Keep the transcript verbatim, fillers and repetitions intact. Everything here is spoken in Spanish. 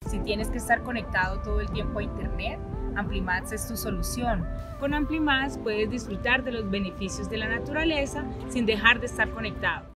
Si tienes que estar conectado todo el tiempo a internet, Amplimax es tu solución. Con Amplimax puedes disfrutar de los beneficios de la naturaleza sin dejar de estar conectado.